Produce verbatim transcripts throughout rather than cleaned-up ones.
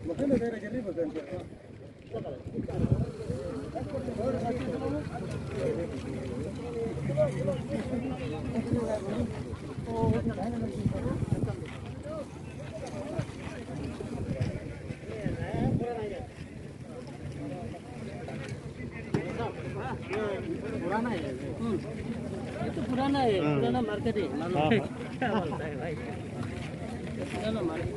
पुराना है ये तो पुराना है पुराना मार्केट है क्या बोलता है भाई पुराना मार्केट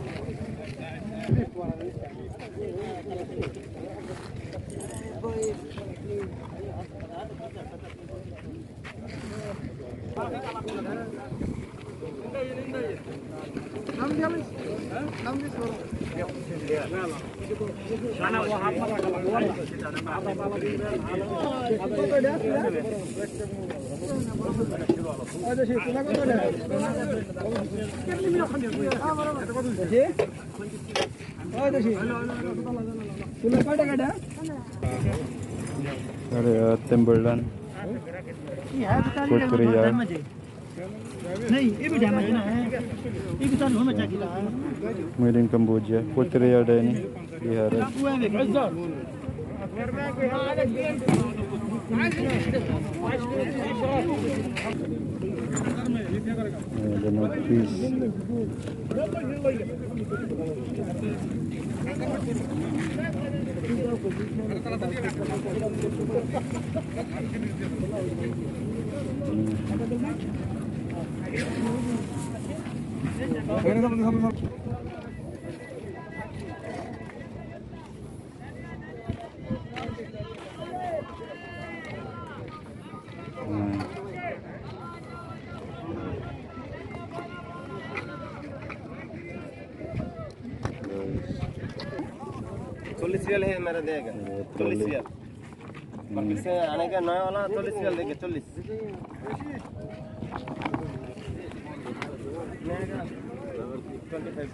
अरे यार टिम्बरलैंड कुछ यार नहीं ये भी डैमेज ना है ये भी तो होना चाहिए मेड इन कंबोडिया कुछ यार डैनी बिहार चौलीस रियल है मेरा देगा चौलीस रियल बाकी से आने का नया वाला चौलीस रियल देंगे चौलीस ट्वेंटी फाइव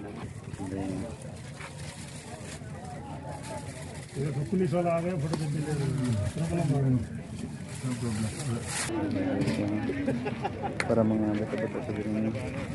पुलिस वाला आ गया photo para mengambil betul sebelumnya.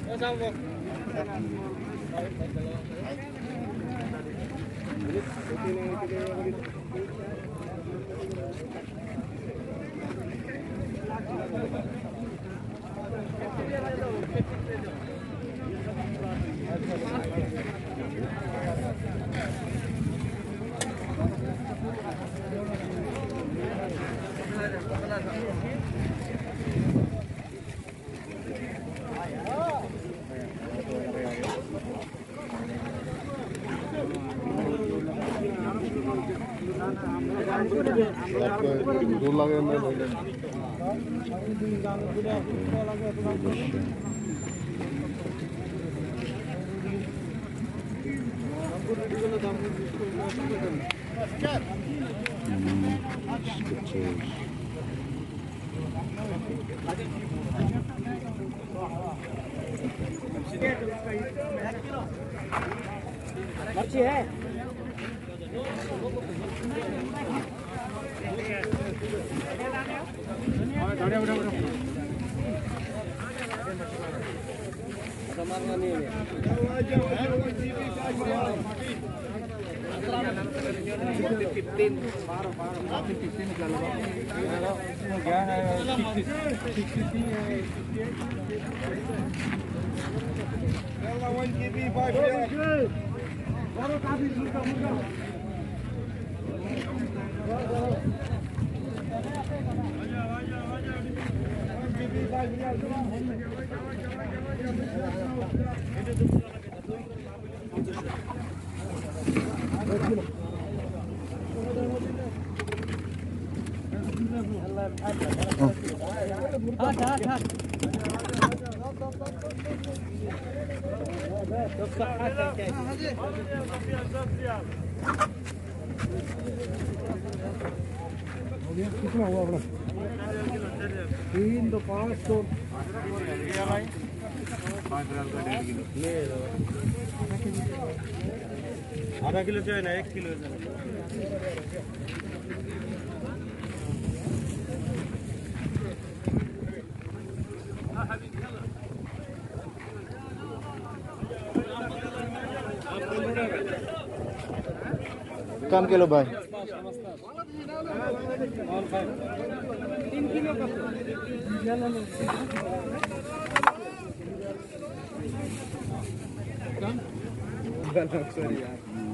दो लगे मच्छी है कितना हुआ अपना तीन दो पाँच तो आधा किलो चाहिए ना एक किलो कम किलो भाई तीन किलो का सॉरी यार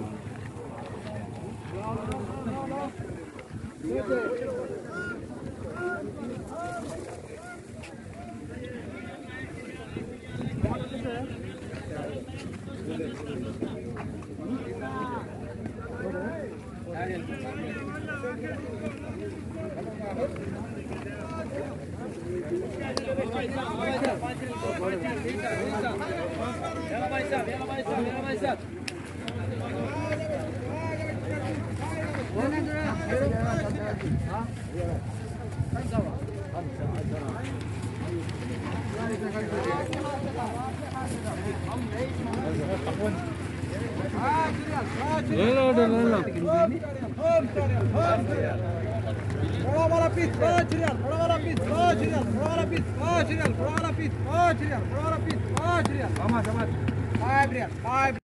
थोड़ा वाला पीस पाँच रियाल थोड़ा वाला पीस पाँच रियाल थोड़ा वाला पीस पाँच रियाल थोड़ा वाला पीस पाँच रियाल थोड़ा वाला पीस पाँच रियाल फाइव रियाल फाइव